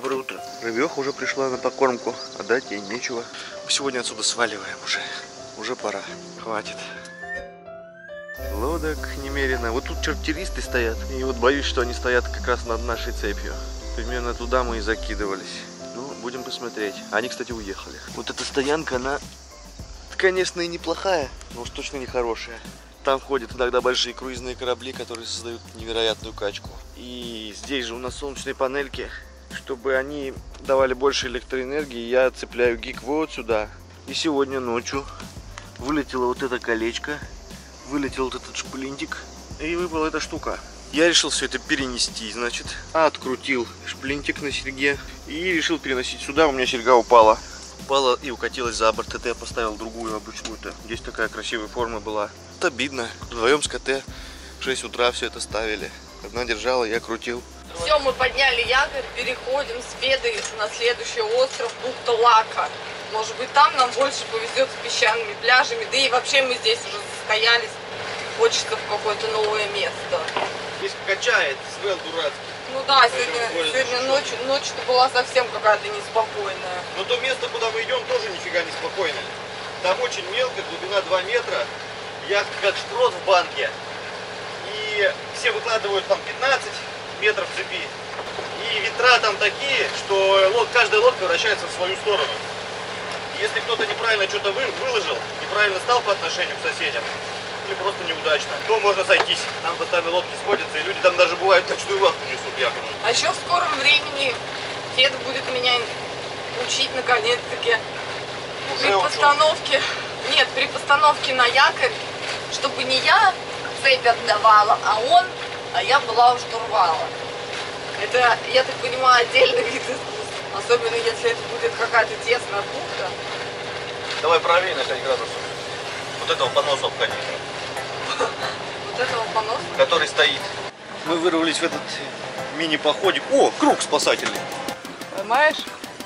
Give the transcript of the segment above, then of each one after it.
Доброе утро. Рыбёха уже пришла на покормку, а дать ей нечего. Мы сегодня отсюда сваливаем уже. Уже пора. Хватит. Лодок немерено. Вот тут чартеристы стоят. И вот боюсь, что они стоят как раз над нашей цепью. Примерно туда мы и закидывались. Ну, будем посмотреть. Они, кстати, уехали. Вот эта стоянка, она, конечно, и неплохая, но уж точно не хорошая. Там ходят иногда большие круизные корабли, которые создают невероятную качку. И здесь же у нас солнечные панельки. Чтобы они давали больше электроэнергии, я цепляю гик вот сюда. И сегодня ночью вылетело вот это колечко, вылетел вот этот шплинтик, и выпала эта штука. Я решил все это перенести, значит, открутил шплинтик на серьге и решил переносить сюда. У меня серьга упала. Упала и укатилась за борт. Это я поставил другую обычную-то. Здесь такая красивая форма была. Это обидно. Вдвоем с КТ в 6 утра все это ставили. Одна держала, я крутил. Все, мы подняли якорь, переходим с Федой на следующий остров бухта Лака. Может быть, там нам больше повезет с песчаными пляжами. Да и вообще мы здесь уже застоялись. Хочется в какое-то новое место. Здесь качает, свел дурацкий. Ну да, сегодня ночь-то была совсем какая-то неспокойная. Но то место, куда мы идем, тоже нифига не спокойное. Там очень мелко, глубина 2 метра. Яхта как шпрот в банке. И все выкладывают там 15 метров цепи. И ветра там такие, что каждая лодка вращается в свою сторону. Если кто-то неправильно что-то выложил, неправильно стал по отношению к соседям, или просто неудачно, то можно сойтись. Там постоянно лодки сходятся, и люди там даже бывают ночную вахту несут якобы. А еще в скором времени Феда будет меня учить наконец-таки при постановке. Нет, при постановке на якорь, чтобы не я цепь отдавала, а он, а я была у штурвала. Это, я так понимаю, отдельный вид искусства. Особенно если это будет какая-то тесная бухта. Давай правее на 5 градусов. Вот этого поноса обходи. Вот этого поноса? Который стоит. Мы вырвались в этот мини-походик. О, круг спасательный. Понимаешь?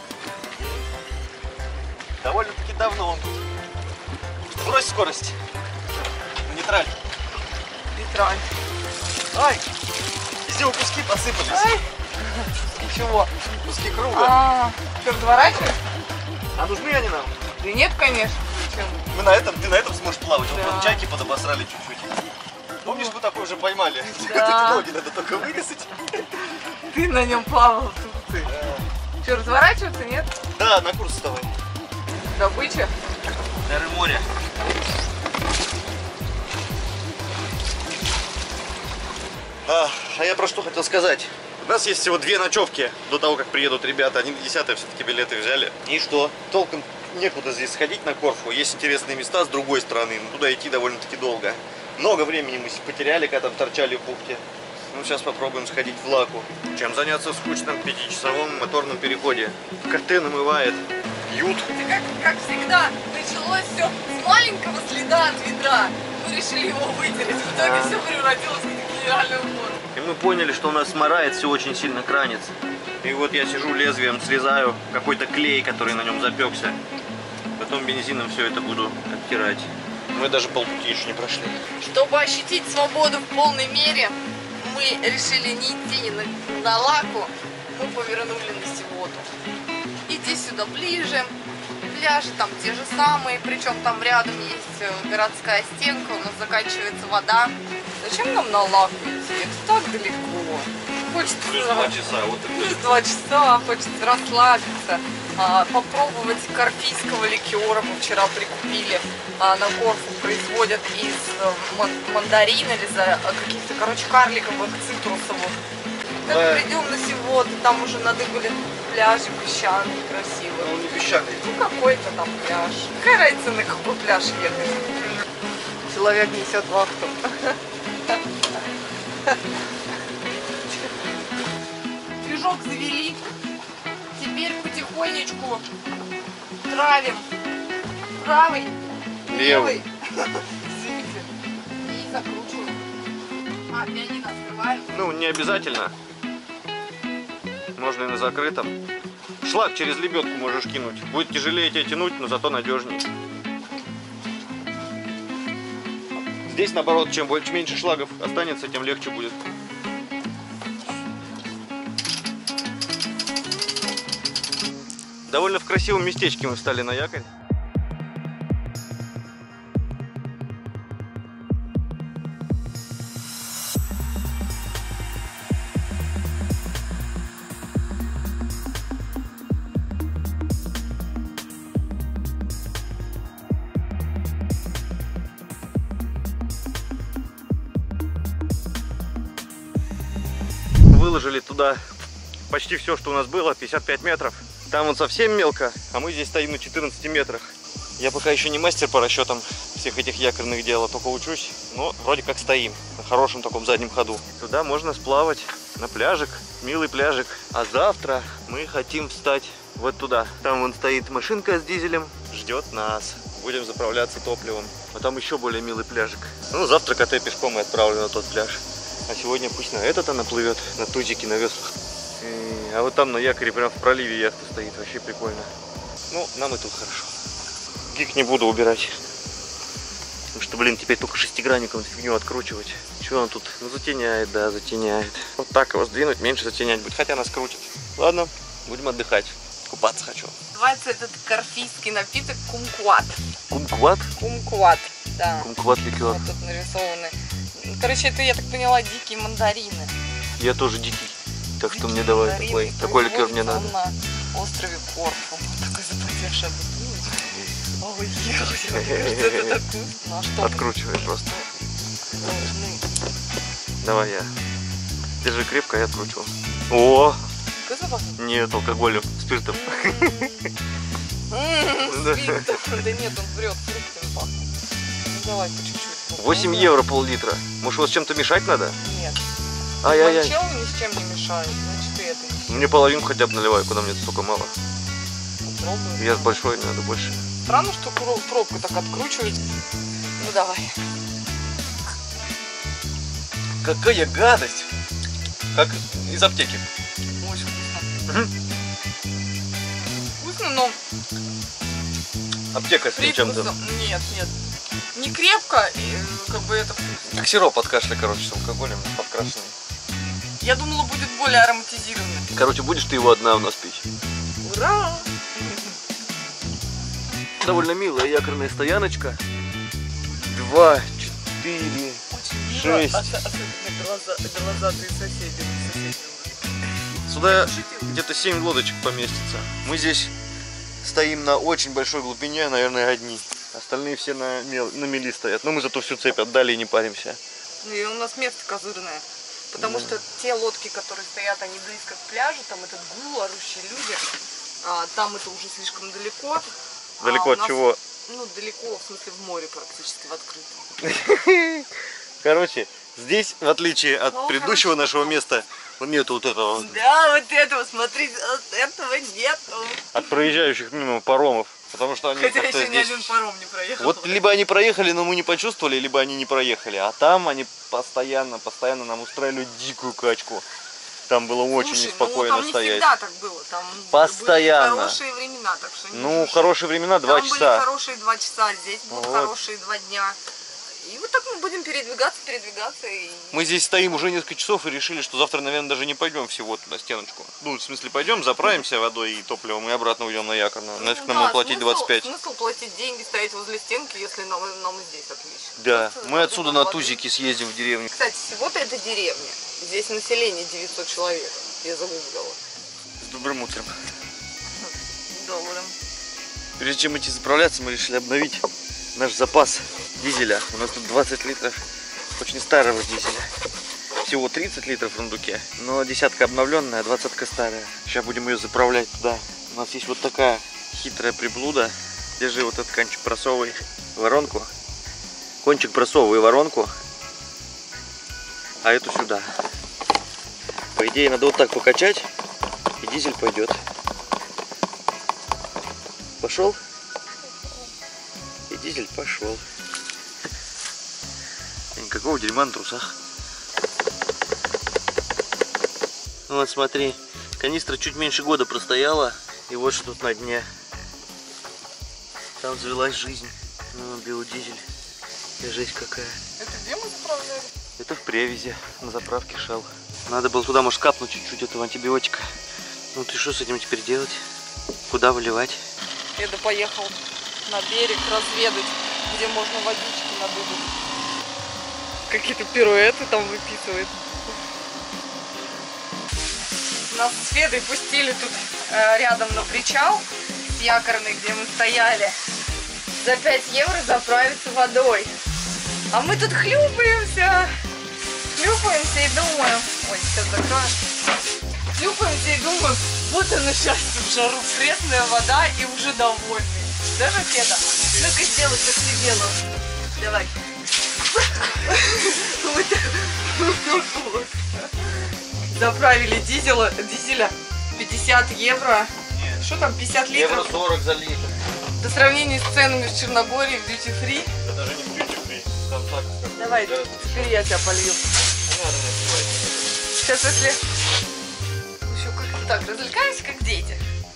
Довольно-таки давно он тут. Брось скорость. Нейтраль. Нейтраль. Ай! Из него куски посыпались. Ай! Ничего. Куски круга. Что, разворачиваешь? А нужны они нам? Да нет, конечно. Зачем? Ты на этом сможешь плавать. Да. Вот чайки подобосрали чуть-чуть. Помнишь, мы такой уже поймали? Да. Ноги надо только вырезать. Ты на нем плавал в Турции. Что, разворачиваться, нет? Да, на курс вставай. Добыча? Дары моря. А я про что хотел сказать. У нас есть всего 2 ночевки до того, как приедут ребята. Они на 10-е все-таки билеты взяли. И что? Толком некуда здесь сходить на Корфу. Есть интересные места с другой стороны, но туда идти довольно-таки долго. Много времени мы потеряли, когда там торчали в бухте. Ну, сейчас попробуем сходить в Лаку. Чем заняться в скучном 5-часовом моторном переходе. КТ намывает. Ют. Это как всегда, началось все с маленького следа от ведра. Мы решили его вытереть. В итоге все превратилось в генеральную уборку. И мы поняли, что у нас смарает, все очень сильно кранится. И вот я сижу лезвием, срезаю какой-то клей, который на нем запекся. Потом бензином все это буду оттирать. Мы даже полпути еще не прошли. Чтобы ощутить свободу в полной мере, мы решили не идти на Лаку, мы повернули на Сивоту. Иди сюда ближе, пляжи там те же самые, причем там рядом есть городская стенка, у нас заканчивается вода. Зачем нам на Лаку идти? Это так далеко. Хочется... Плюс 2 часа. Вот Плюс 2 часа, хочется расслабиться, попробовать карпийского ликера. Мы вчера прикупили, на Корфу производят из мандарина или каких-то, короче, карликовых цитрусовых. Когда придем на Сивоту, там уже надыбали пляжи песчаные, красивые. Он не песчаный. Ну какой-то там пляж. Какая разница, на какой пляж ехать? Человек несет вахту. Движок завели. Теперь потихонечку травим правый, левый. Извините. И закручиваем. Пианино открываем. Ну, не обязательно. Можно и на закрытом. Шлак через лебедку можешь кинуть. Будет тяжелее тебя тянуть, но зато надежнее. Здесь, наоборот, чем меньше шлагов останется, тем легче будет. Довольно в красивом местечке мы встали на якорь. Выложили туда почти все, что у нас было, 55 метров. Там вот совсем мелко, а мы здесь стоим на 14 метрах. Я пока еще не мастер по расчетам всех этих якорных дел, а только учусь. Но вроде как стоим на хорошем таком заднем ходу. Туда можно сплавать на пляжик, милый пляжик. А завтра мы хотим встать вот туда. Там вон стоит машинка с дизелем, ждет нас. Будем заправляться топливом. А там еще более милый пляжик. Ну, завтра КТ пешком и отправлю на тот пляж. А сегодня пусть на этот она плывет, на тузике, на веслах. А вот там на якоре, прям в проливе яхта стоит, вообще прикольно. Ну, нам и тут хорошо. Гик не буду убирать. Потому что, блин, теперь только шестигранником фигню откручивать. Что он тут? Ну, затеняет, да, затеняет. Вот так его сдвинуть, меньше затенять будет. Хотя нас крутит. Ладно, будем отдыхать. Купаться хочу. Называется этот корфийский напиток кумкват. Кумкват? Кумкват, да. Кумкват ликер. Вот тут нарисованы. Короче, это, я так поняла, дикие мандарины. Я тоже дикий. Так что мне давай такой ликер мне надо. На острове Корфу. Вот такой запотевшая бутылочка. Ой, кажется, это так вкусно. А что? Откручивай просто. Должны. Давай я. Держи крепко, я откручиваю. О! Вкусно? Нет, алкоголем, спиртом. Спиртом. Да нет, он врет, фруктами пахнет. Ну давай по чуть-чуть. 8 евро пол-литра. Может, его с чем-то мешать надо? Нет. Ай-яй-яй. Манчелло ни с чем не мешает, значит и это не с чем. Мне половинку хотя бы наливай, куда мне столько мало. Попробуем. Я с большой, мне надо больше. Странно, что пробку так откручивают. Ну давай. Какая гадость! Как из аптеки. Очень вкусно. Вкусно, но Аптека с чем-то. Нет, нет. Не крепко, и как бы это вкусно. Как сироп от кашля, короче, с алкоголем подкрашенный. Я думала, будет более ароматизированный. Короче, будешь ты его одна у нас пить. Ура! Довольно милая якорная стояночка. 2, 4, 6. Глазатые соседи. Сюда где-то 7 лодочек поместится. Мы здесь стоим на очень большой глубине, наверное, одни. Остальные все на мели стоят. Но мы зато всю цепь отдали и не паримся. Ну и у нас место козырное. Потому что те лодки, которые стоят, они близко к пляжу, там этот гул, орущие люди. А там это уже слишком далеко. Далеко от чего? Ну, далеко, в смысле, в море практически, в открытом. Короче, здесь, в отличие от предыдущего нашего места, нету вот этого. Да, вот этого, смотрите, вот этого нету. От проезжающих мимо паромов. Потому что они Хотя еще здесь... ни один паром не проехал. Вот либо они проехали, но мы не почувствовали, либо они не проехали. А там они постоянно нам устраивали дикую качку. Там было очень неспокойно там стоять. Не всегда так было. Там постоянно. были хорошие времена, так что не Ну, жужжи. хорошие времена 2 там часа. Были хорошие 2 часа, здесь будут Вот. хорошие 2 дня. И вот так мы будем передвигаться. И... Мы здесь стоим уже несколько часов и решили, что завтра, наверное, даже не пойдем всего на стеночку. Ну, в смысле, пойдем, заправимся водой и топливом и обратно уйдем на якорную. Нафиг нам да, платить 25. Смысл платить деньги, стоять возле стенки, если нам и здесь отлично. Да, Просто мы отсюда на воды. тузике съездим в деревню. Кстати, всего-то это деревня. Здесь население 900 человек. Я загуглила. С добрым утром. Добрым. Прежде чем идти заправляться, мы решили обновить наш запас дизеля. У нас тут 20 литров очень старого дизеля. Всего 30 литров в рундуке, но десятка обновленная, а 20-ка старая. Сейчас будем ее заправлять туда. У нас есть вот такая хитрая приблуда. Держи вот этот кончик, просовывай воронку. Кончик просовывай воронку, а эту сюда. По идее, надо вот так покачать, и дизель пойдет. Пошел? И дизель пошел. И никакого дерьма на трусах. Вот смотри, канистра чуть меньше года простояла, и вот что тут на дне. Там завелась жизнь. Ну, биодизель. И жесть какая. Это где мы заправляли? Это в Привязи, на заправке Shell. Надо было туда, может, капнуть чуть-чуть этого антибиотика. Ну ты что с этим теперь делать? Куда выливать? Еда поехал на берег разведать, где можно водички надыбать. Какие-то пируэты там выписывает. Нас с Федой пустили тут рядом на причал с якорной, где мы стояли. За 5 евро заправиться водой. А мы тут хлюпаемся и думаем... Ой, сейчас закроем. Хлюпаемся и думаем, вот оно счастье в жару. Пресная вода и уже довольны. Да, Феда? Ну-ка сделай, как ты делаешь. Давай. Заправили дизеля 50 евро. Что там, 50 литров? Евро 40 за литр. По сравнению с ценами в Черногории, в duty free. Это даже не в duty free. Там так, как... Давай, теперь я тебя полью. Сейчас, если... Еще как-то так, развлекаемся, как дети.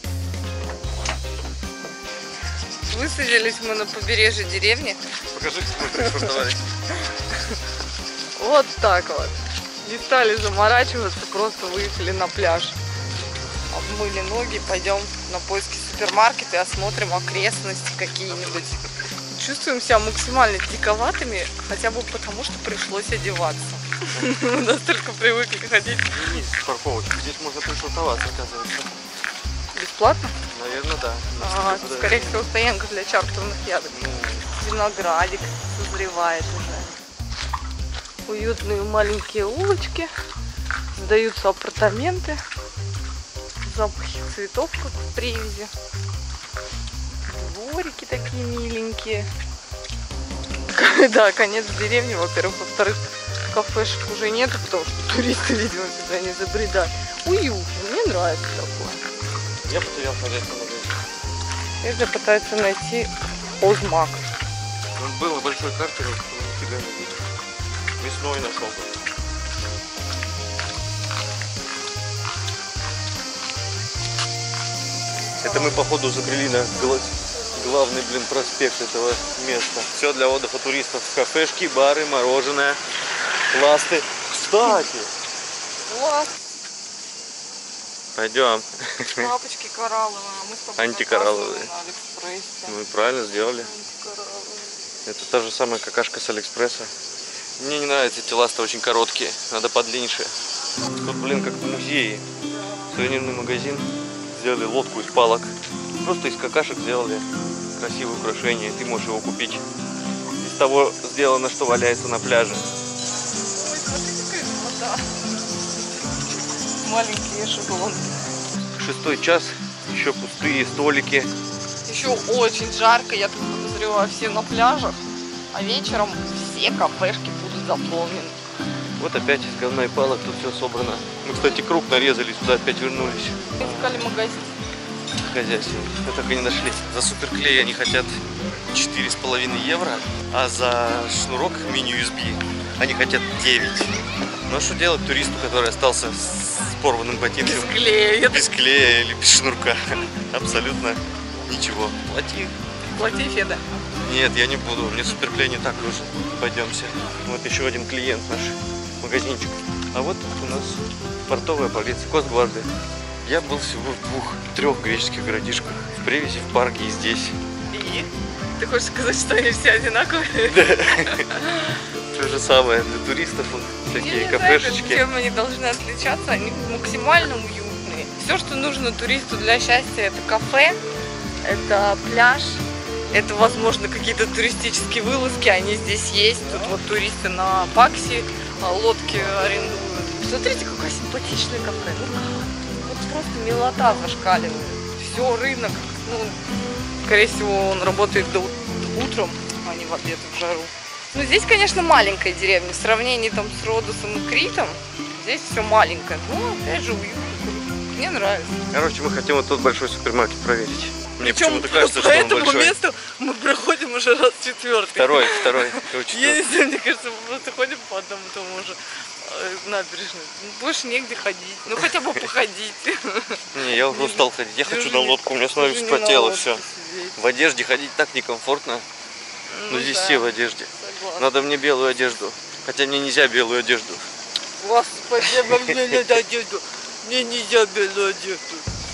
Высадились мы на побережье деревни. Покажи, как мы транспортовались. Вот так вот. Не стали заморачиваться, просто выехали на пляж. Обмыли ноги, пойдем на поиски супермаркета и осмотрим окрестности какие-нибудь. Чувствуем себя максимально диковатыми, хотя бы потому, что пришлось одеваться. Мы настолько привыкли ходить. Вниз с парковки. Здесь можно пришвартоваться, оказывается. Бесплатно? Наверное, да. Скорее всего, стоянка для чартерных ядок. Виноградик созревает уже. Уютные маленькие улочки. Сдаются апартаменты. Запахи цветов, как в привязи. Дворики такие миленькие. Да, конец деревни, во-первых. Во-вторых, кафешек уже нету, потому что туристы, видимо, сюда не забредают. Уютно, мне нравится такое. Я потерял хозяйство магазина. Эда пытается найти Озмак. Он был на большой карте, но нифига не видел. Мясной нашел. Это мы, походу, забрели на главный, проспект этого места. Все для отдыха туристов. Кафешки, бары, мороженое, пласты. Кстати! Вот. Пойдем. Папочки коралловые, а мы с тобой Антикоралловые. на Алиэкспрессе. Мы правильно сделали. Это та же самая какашка с Алиэкспресса. Мне не нравятся эти ласты, очень короткие. Надо подлиннее. Тут, блин, как в музее. Сувенирный магазин. Сделали лодку из палок. Просто из какашек сделали красивое украшение. Ты можешь его купить. Из того сделано, что валяется на пляже. Ой, смотрите, какая вода. Маленькие шоколадки. 6 час. Еще пустые столики. Еще очень жарко, я так подозреваю, все на пляжах. А вечером все кафешки будут заполнены. Вот опять из говна и палок тут все собрано. Мы, кстати, круг нарезали, сюда опять вернулись. Искали магазин. Хозяйство. Мы так и не нашли. За суперклей они хотят 4,5 евро, а за шнурок мини-USB они хотят 9. Ну а что делать туристу, который остался с порванным ботинком? Без клея. Без клея или без шнурка? Абсолютно ничего. Плати. Плати, Феда. Нет, я не буду. Мне суперклей не так нужен. Пойдемте. Вот еще один клиент наш. Магазинчик. А вот у нас портовая полиция, Костгвардия. Я был всего в 2-3 греческих городишках. В Привязи, в Парге и здесь. И? Ты хочешь сказать, что они все одинаковые? То же самое для туристов. Такие кафешечки. Чем они должны отличаться? Они максимально уютные. Все, что нужно туристу для счастья, это кафе, это пляж. Это, возможно, какие-то туристические вылазки, они здесь есть. Тут вот туристы на Пакси лодки арендуют. Смотрите, какое симпатичное кафе. Вот просто милота зашкаливает. Все, рынок. Ну, скорее всего, он работает до утром, а не в обед, в жару. Ну, здесь, конечно, маленькая деревня. В сравнении там с Родосом и Критом, здесь все маленькое. Ну, опять же, уютно. Мне нравится. Короче, мы хотим вот тот большой супермаркет проверить. Мне Причем почему-то кажется, по что он этому большой. месту мы проходим уже раз 4-й. Второй. Я не знаю, мне кажется, мы просто ходим по одному тому же набережной. Больше негде ходить. Ну хотя бы походить. Не, я уже устал ходить. Я хочу на лодку, у меня становится вспотело все. В одежде ходить так некомфортно. Ну здесь все в одежде. Надо мне белую одежду. Хотя мне нельзя белую одежду. Господи, мне надо одежду. Мне нельзя белую одежду.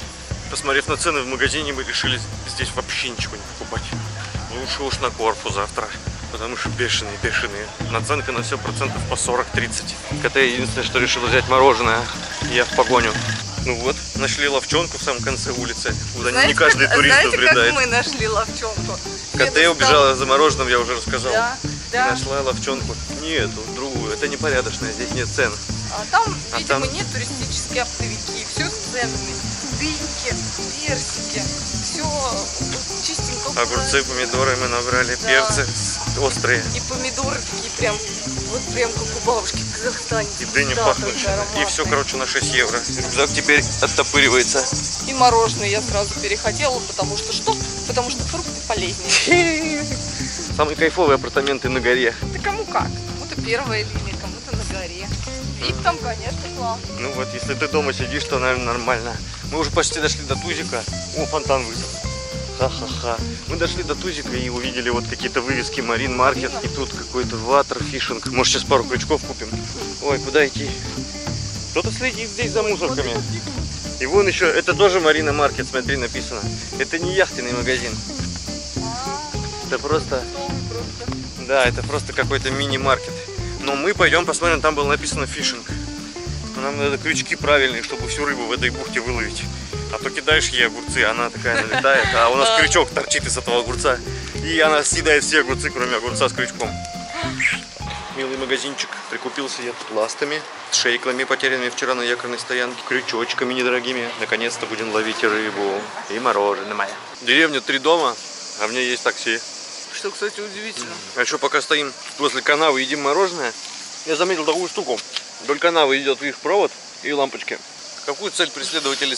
Посмотрев на цены в магазине, мы решили здесь вообще ничего не покупать. Лучше уж на Корфу завтра, потому что бешеные. Наценка на все процентов по 40-30. КТ единственное, что решил взять мороженое. Я в погоню. Ну вот, нашли ловчонку в самом конце улицы. Куда не каждый турист забредает. Как мы нашли ловчонку? КТ убежала за мороженым, я уже рассказал. Да. Нашла ловчонку. Нет, другую. Это непорядочная, здесь нет цен. А там, видимо, нет туристические оптовики. Все с ценами. Дыньки, персики. Все чистенько. Огурцы, помидоры мы набрали, перцы острые. И помидоры такие прям, вот прям как у бабушки в Казахстане. И дыни пахнут. И все, короче, на 6 евро. Рюкзак теперь оттопыривается. И мороженое я сразу перехотела, потому что что? Потому что фрукты полезнее. Самые кайфовые апартаменты на горе. Да кому как? Кому-то первая линия, кому-то на горе. Вид там, конечно, класс. Ну вот, если ты дома сидишь, то, наверное, нормально. Мы уже почти дошли до Тузика. О, фонтан высох. Ха-ха-ха. Мы дошли до Тузика и увидели вот какие-то вывески Марин Маркет. И тут какой-то ватер фишинг. Может, сейчас пару крючков купим. Ой, куда идти? Кто-то следит здесь за мусорками. И вон еще, это тоже Марина Маркет, смотри, написано. Это не яхтенный магазин. Это просто... Да, это просто какой-то мини-маркет. Но мы пойдем посмотрим, там было написано фишинг. Нам надо крючки правильные, чтобы всю рыбу в этой бухте выловить. А то кидаешь ей огурцы, она такая налетает, а у нас крючок торчит из этого огурца. И она съедает все огурцы, кроме огурца с крючком. Милый магазинчик. Прикупился я тут ластами, шейклами, потерянными вчера на якорной стоянке, крючочками недорогими. Наконец-то будем ловить рыбу. И мороженое. Деревня 3 дома, а в ней есть такси. Что, кстати, удивительно. А еще пока стоим возле канавы, едим мороженое, я заметил такую штуку. Вдоль канавы идет их провод и лампочки. Какую цель преследователи...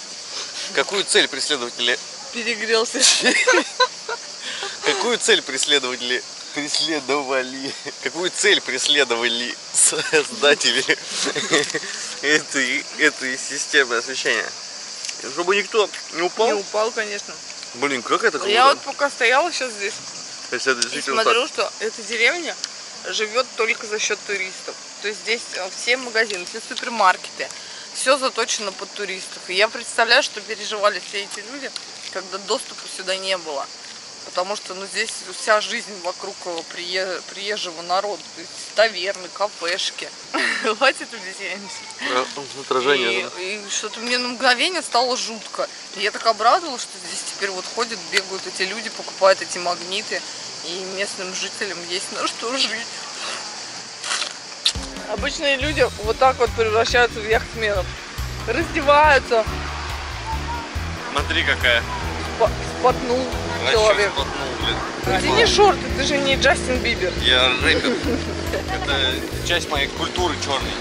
Перегрелся. Какую цель преследовали создатели этой системы освещения? Чтобы никто не упал? Не упал, конечно. Блин, как это круто. Я вот пока стояла сейчас здесь и смотрю, так. что эта деревня живет только за счет туристов. То есть здесь все магазины, все супермаркеты, все заточено под туристов. И я представляю, что переживали все эти люди, когда доступа сюда не было. Потому что здесь вся жизнь вокруг приезжего народа. То есть таверны, кафешки. Хватит отражение. И что-то мне на мгновение стало жутко. И я так обрадовалась, что здесь теперь вот ходят, бегают эти люди, покупают эти магниты. И местным жителям есть на что жить. Обычные люди вот так вот превращаются в яхтсменов. Раздеваются. Смотри какая. Спотнул человек. Ты не шорты, ты же не Джастин Бибер. Я рэпер. Это часть моей культуры черной.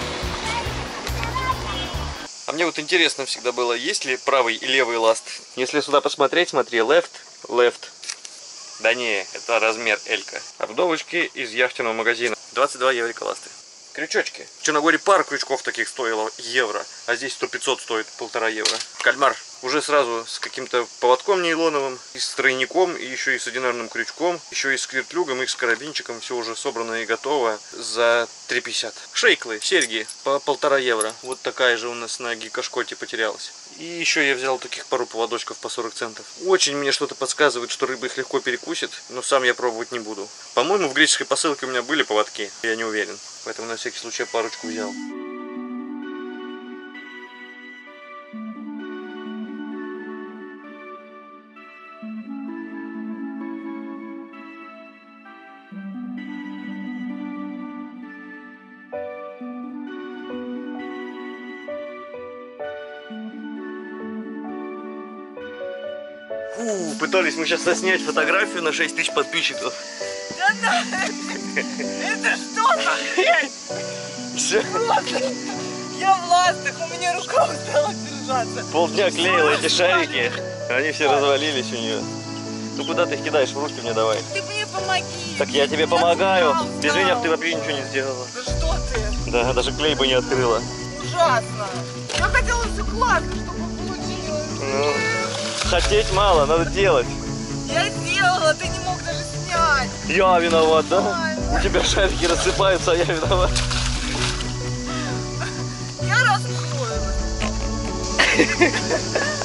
А мне вот интересно всегда было, есть ли правый и левый ласт. Если сюда посмотреть, смотри, left. Да не, это размер L-ка. Вдовочки из яхтенного магазина. 22 еврика ласты. Крючочки. В Черногории пару крючков таких стоило евро, а здесь 100-500 стоит 1,5 евро. Кальмар уже сразу с каким-то поводком нейлоновым, и с тройником, и еще и с одинарным крючком, еще и с квертлюгом, и с карабинчиком. Все уже собрано и готово за 3,50. Шейклы, серьги по 1,5 евро. Вот такая же у нас на Гикошкоте потерялась. И еще я взял таких пару поводочков по 40 центов. Очень мне что-то подсказывает, что рыба их легко перекусит, но сам я пробовать не буду. По-моему, в греческой посылке у меня были поводки, я не уверен. Поэтому на всякий случай парочку взял. Пытались мы сейчас заснять фотографию на 6 тысяч подписчиков. Да, это что за хрень? Я в ластах, у меня рука устала держаться. Полдня клеила эти шарики, они все развалились у нее. Ну куда ты их кидаешь, в руки мне давай. Ты мне помоги. Так я тебе помогаю. Без меня ты вообще ничего не сделала. Да что ты? Да, даже клей бы не открыла. Ужасно. Я хотела все классно, чтобы получилось. Ну, хотеть мало, надо делать. Я сделала, ты не мог даже снять. Я виноват, да? У тебя шарики рассыпаются, а я виноват. Я расстроилась.